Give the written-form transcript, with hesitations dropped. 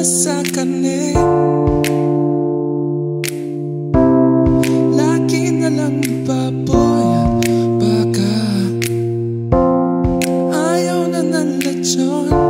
na sa kanin. Lagi na lang baboy at baka, ayaw na ng lechon.